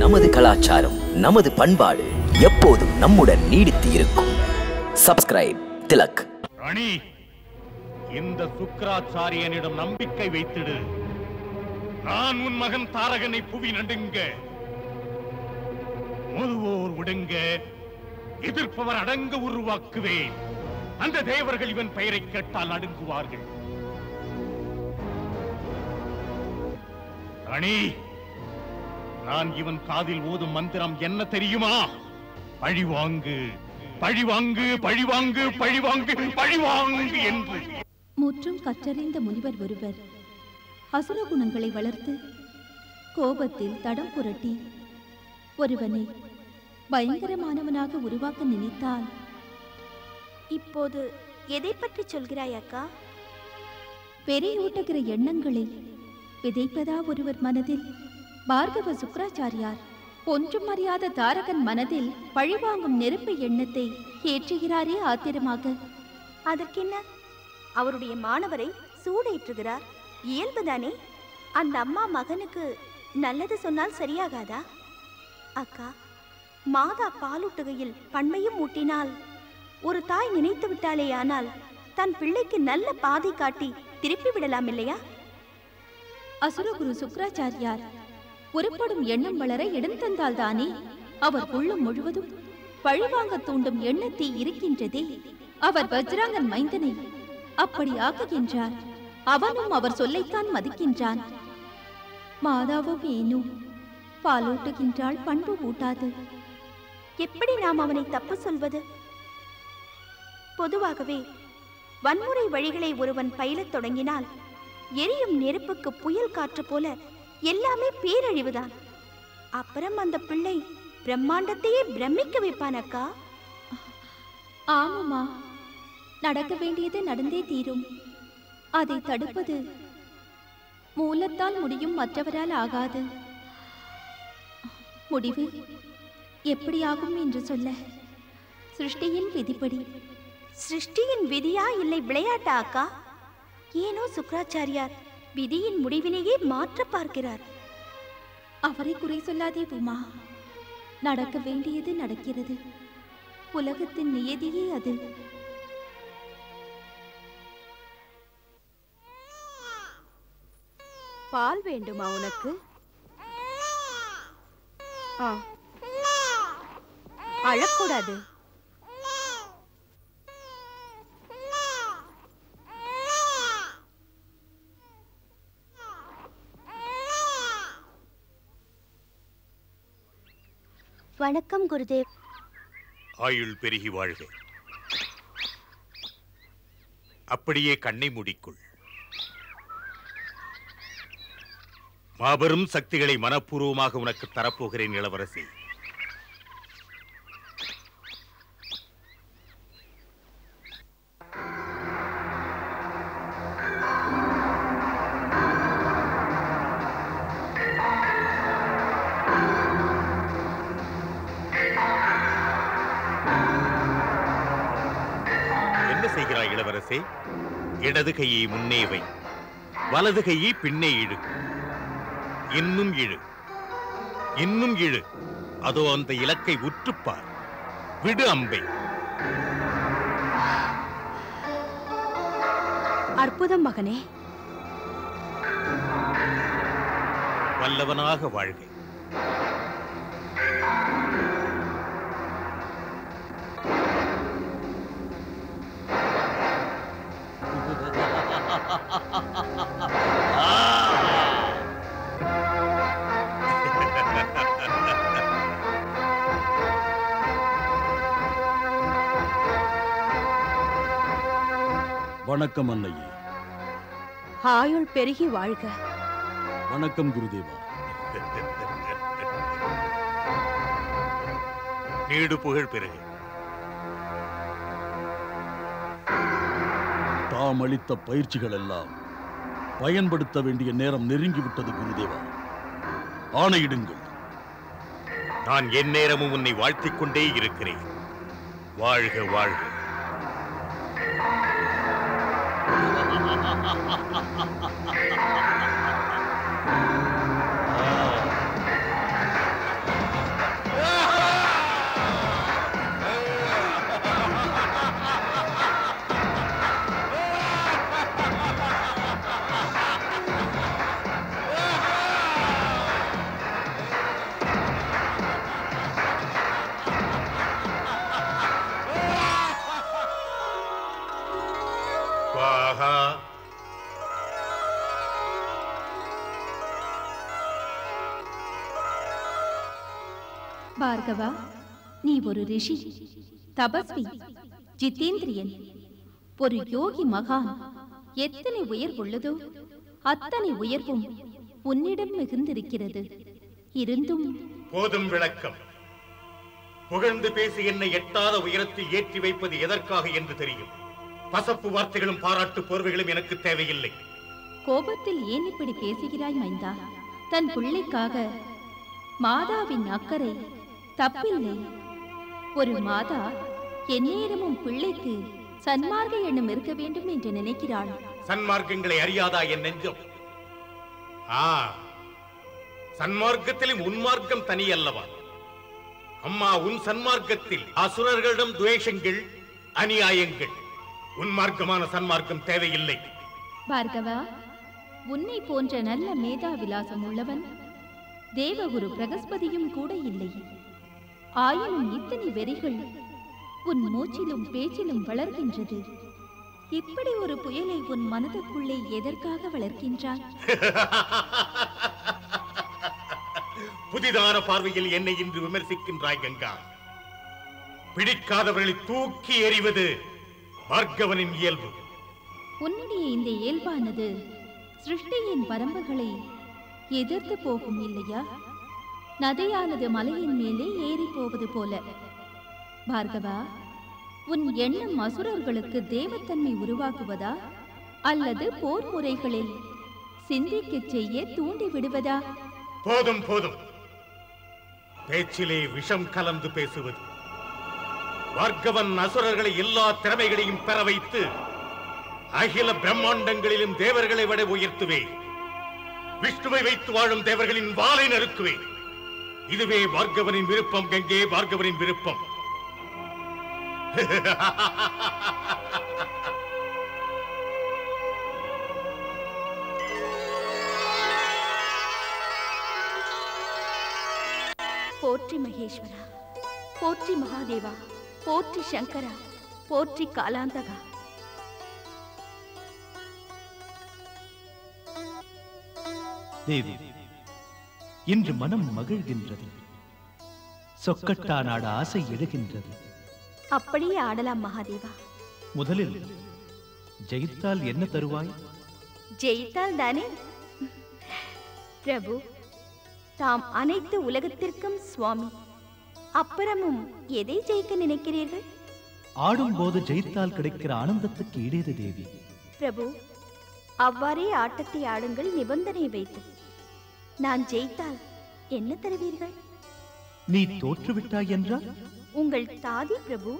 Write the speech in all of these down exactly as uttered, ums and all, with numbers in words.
நமது கலாச்சாரம், நமது பண்பாடு எப்போதும் நம்முடன் நீடித்து இருக்கும். சப்ஸ்கிரைப் திலக். ராணி, இந்த சுக்கிராச்சாரியனிடம் நம்பிக்கை வைத்திடு. நான் உன் மகன் தாரகனை புவி நடுங்க, முதுவோர் விடுங்க, எதிர்ப்பவர் அடங்க உருவாக்குவேன். அந்த தேவர்கள் இவன் பெயரை கேட்டால் நடுங்குவார்கள். ராணி, நான் இவன் காதில் ஓதும் மந்திரம் என்ன தெரியுமா? பழிவாங்கு, பழிவாங்கு, பழிவாங்கு, பழிவாங்கு, பழிவாங்கு என்று. முற்றும் கற்றறிந்த முனிவர் ஒருவர் அசுர குணங்களை வளர்த்து கோபத்தில் தடம் புரட்டி ஒருவனை பயங்கரமானவனாக உருவாக்க நினைத்தால், இப்போது எதை பற்றி சொல்கிறாய் அக்கா? பெரியூட்டுகிற எண்ணங்களை விதைப்பதா ஒருவர் மனதில்? பார்கவ சுக்கிராச்சாரியார் ஒன்றும் அறியாத தாரகன் மனதில் பழிவாங்கும் நெருப்பு எண்ணத்தை ஏற்றுகிறாரே ஆத்திரமாக. அதற்கென்ன? அவருடைய மாணவரை சூடேற்றுகிறார், இயல்புதானே. அந்த அம்மா மகனுக்கு நல்லது சொன்னால் சரியாகாதா? அக்கா, மாதா பாலூட்டுகையில் பண்மையும் ஊட்டினால் ஒரு தாய் நினைத்து விட்டாளே, ஆனால் தன் பிள்ளைக்கு நல்ல பாதை காட்டி திருப்பி விடலாம் இல்லையா? அசுரகுரு சுக்கிராச்சாரியார் உருப்படும் எண்ணம் வளர இடம் தந்தால்தானே அவர் உள்ளம் முழுவதும் பழிவாங்க தூண்டும் எண்ணத்தை இருக்கின்றதே. அவர் வஜ்ராங்கன் மைந்தனை அப்படி ஆக்குகின்றார். அவனும் அவர் சொல்லைத்தான் மதிக்கின்றான். மாதாவோ ஏனோ பாலூட்டுகின்றாள், பண்பு ஊட்டாது. எப்படி நாம் அவனை தப்பு சொல்வது? பொதுவாகவே வன்முறை வழிகளை ஒருவன் பயிலத் தொடங்கினால் எரியும் நெருப்புக்கு புயல் காற்று போல எல்லாமே பேரழிவுதான். அப்புறம் அந்த பிள்ளை பிரம்மாண்டத்தையே பிரமிக்க வைப்பான் அக்கா. ஆமாமா, நடக்க வேண்டியது நடந்தே தீரும். அதை தடுப்பது மூலத்தால் முடியும், மற்றவரால் ஆகாது. முடிவு எப்படி ஆகும் என்று சொல்ல, சிருஷ்டியின் விதிப்படி. சிருஷ்டியின் விதியா இல்லை விளையாட்டா அக்கா? ஏனோ சுக்கிராச்சாரியார் விதியின் முடிவினையே மாற்ற பார்க்கிறார். அவரை குறை சொல்லாதே உமா. நடக்க வேண்டியது நடக்கிறது. உலகத்தின் நியதியே அது. பால் வேண்டுமா உனக்கு? அழக்கூடாது. வணக்கம் குருதேவ். ஆயுள் பெருகி வாழ்க. அப்படியே கண்ணை மூடிக்கொள். மாபெரும் சக்திகளை மனப்பூர்வமாக உனக்கு தரப்போகிறேன் இளவரசி. இளவரசே, இடது கையை முன்னே வை, வலது கையை பின்னே இழு. இன்னும் இழு, இன்னும் இழு. அதோ அந்த இலக்கை உற்றுப்பார். விடு அம்பை. அற்புதம் மகனே. வல்லவனாக வாழ்க. வணக்கம் அன்னையே. ஆயுள் பெருகி வாழ்க. வணக்கம் குருதேவா. நீடு புகழ் பெருகு. தாம் அளித்த பயிற்சிகள் எல்லாம் பயன்படுத்த வேண்டிய நேரம் நெருங்கிவிட்டது குருதேவா. ஆணையிடுங்கள். நான் என் நேரமும் உன்னை வாழ்த்திக் கொண்டே இருக்கிறேன். வாழ்க வாழ்க. பார்கவா, நீ ஒரு ரிஷி, தபஸ்வி, ஜிதேந்திரியன், ஒரு யோகி மகான். எத்தனை உயர்வுள்ளதோ அத்தனை உயர்வும் உன்னிடம் மிகுந்திருக்கிறது. இருந்தும் போதும் விளக்கம். புகழ்ந்து பேசி என்னை எட்டாத உயரத்தில் ஏற்றி வைப்பது எதற்காக என்று தெரியும். பசப்பு வார்த்தைகளும் பாராட்டு போர்வைகளும் எனக்கு தேவையில்லை. கோபத்தில் ஏன் இப்படி பேசுகிறாய் மைந்தா? தன் பிள்ளைக்காக மாதாவின் அக்கறை தப்பில்லை. ஒரு மாதா எந்நேரமும் பிள்ளைக்கு சன்மார்க்க எண்ணம் இருக்க வேண்டும் என்று நினைக்கிறாள். சன்மார்க்கங்களை அறியாதா என் நெஞ்சம்? ஆ, சன்மார்க்கத்திலும் உன்மார்க்கம் தனி அல்லவா? அம்மா, உன் சன்மார்க்கத்தில் அசுரர்களிடம் துவேஷங்கள், அநியாயங்கள். உன்மார்க்கமான சன்மார்க்கம் தேவையில்லை. பார்கவா, உன்னை போன்ற நல்ல மேதா விலாசம் உள்ளவன் தேவகுரு பிரகஸ்பதியும் கூட இல்லை. ஆயினும் இத்தனை வெறிகள் உன் மூச்சிலும் பேச்சிலும் வளர்கின்றது. இப்படி ஒரு புயலை உன் மனதுக்குள்ளே எதற்காக வளர்க்கின்றாய்? புதிதான பார்வையில் என்னை இன்று விமர்சிக்கின்றாய் கங்கா. பிடிக்காதவர்களை தூக்கி எறிவது பார்கவனின் இயல்பு. உன்னுடைய இந்த இயல்பானது சிருஷ்டியின் வரம்புகளை எதிர்த்து போகும் இல்லையா? நதியானது மலையின் மேலே ஏறி போவது போல. பார்கவா, உன் எண்ணம் அசுரர்களுக்கு தேவத்தன்மை உருவாக்குவதா அல்லது போர் முறைகளில் சிந்திக்கச் செய்ய தூண்டி விடுவதா? போதும் போதும். பேச்சிலே விஷம் கலந்து பேசுவது. பார்கவன் அசுரர்களை எல்லா திறமைகளையும் பெற வைத்து அகில பிரம்மாண்டங்களிலும் தேவர்களை விட உயர்த்துவே. விஷ்ணுவை வைத்து வாழும் தேவர்களின் வாளை நறுக்குவே. இதுவே பார்கவனின் விருப்பம் கங்கே, பார்கவனின் விருப்பம். போற்றி மகேஸ்வரா, போற்றி மகாதேவா, போற்றி சங்கரா, போற்றி காலாந்தகா. தேவி, இன்று மனம் மகிழ்கின்றது. சொக்கட்டா நாட ஆசை எழுகின்றது. அப்படியே ஆடலாம் மகாதேவா. முதலில் ஜெயித்தால் என்ன தருவாய்? ஜெயித்தால் தானே பிரபு, தாம் அனைத்து உலகத்திற்கும் சுவாமி. அப்புறமும் எதை ஜெயிக்க நினைக்கிறீர்கள்? ஆடும் போது ஜெயித்தால் கிடைக்கிற ஆனந்தத்துக்கு ஈடேது தேவி. பிரபு, அவ்வாறே ஆட்டத்தை ஆடுங்கள், நிபந்தனை வைத்து. நான் ஜெயித்தால் என்ன தருவீர்கள்? நீ தோற்றுவிட்டாய் என்றால் உங்கள் தாதி பிரபு.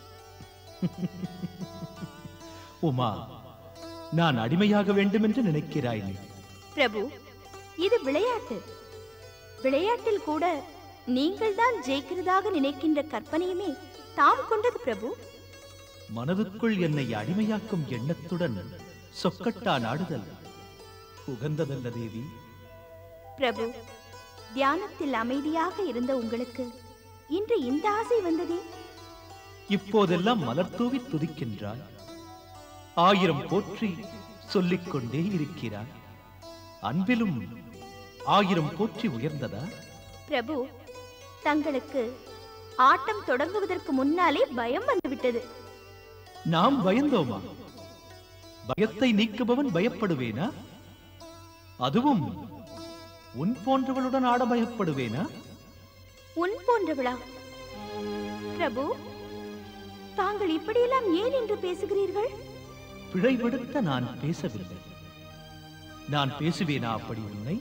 உமா, நான் அடிமையாக வேண்டும் என்று நினைக்கிறாய் நீ? பிரபு, இது விளையாட்டு. விளையாட்டில் கூட நீங்கள் தான் ஜெயிக்கிறதாக நினைக்கின்ற கற்பனையுமே தாம் கொண்டது பிரபு. மனதுக்குள் என்னை அடிமையாக்கும் எண்ணத்துடன் சொக்கட்டா நாடுதல் உகந்ததல்ல தேவி. பிரபு, தியானத்தில் அமைதியாக இருந்த உங்களுக்கு இன்று இந்த ஆசை வந்ததே? இப்போதெல்லாம் மலர் தூவி துதிக்கின்றாய். ஆயிரம் போற்றி சொல்லிக் கொண்டே இருக்கிறாய். அன்பிலும் ஆயிரம் போற்றி உயர்ந்ததா? பிரபு, தங்களுக்கு ஆட்டம் தொடங்குவதற்கு முன்னாலே பயம் வந்துவிட்டது. நாம் பயந்தோமா? பயத்தை நீக்குபவன் பயப்படுவேனா? அதுவும் உன் போன்றவளுடன் ஆட பயப்படுவேனா? உன் போன்றவளா? பிரபு, தாங்கள் இப்படியெல்லாம் ஏன் என்று பேசுகிறீர்கள்? பிழைபடுத்த நான் பேசவில்லை. நான் பேசுவேனா அப்படி உன்னை?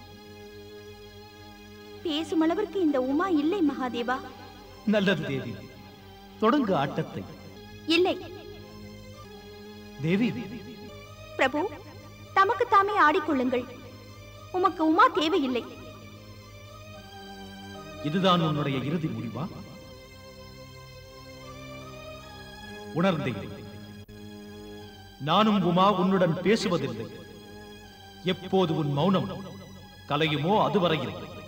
பேசும் அளவிற்கு இந்த உமா இல்லை மகாதேவா. நல்லது தேவி, தொடங்கு ஆட்டத்தை. இல்லை தேவி. பிரபு, தமக்கு தாமே ஆடிக்கொள்ளுங்கள். உமக்கு உமா தேவையில்லை. இதுதான் உன்னுடைய இறுதி முடிவா? உணர்ந்தேன். நானும் உமா உன்னுடன் பேசுவதில்லை. எப்போது உன் மௌனம் கலையுமோ அதுவரையில்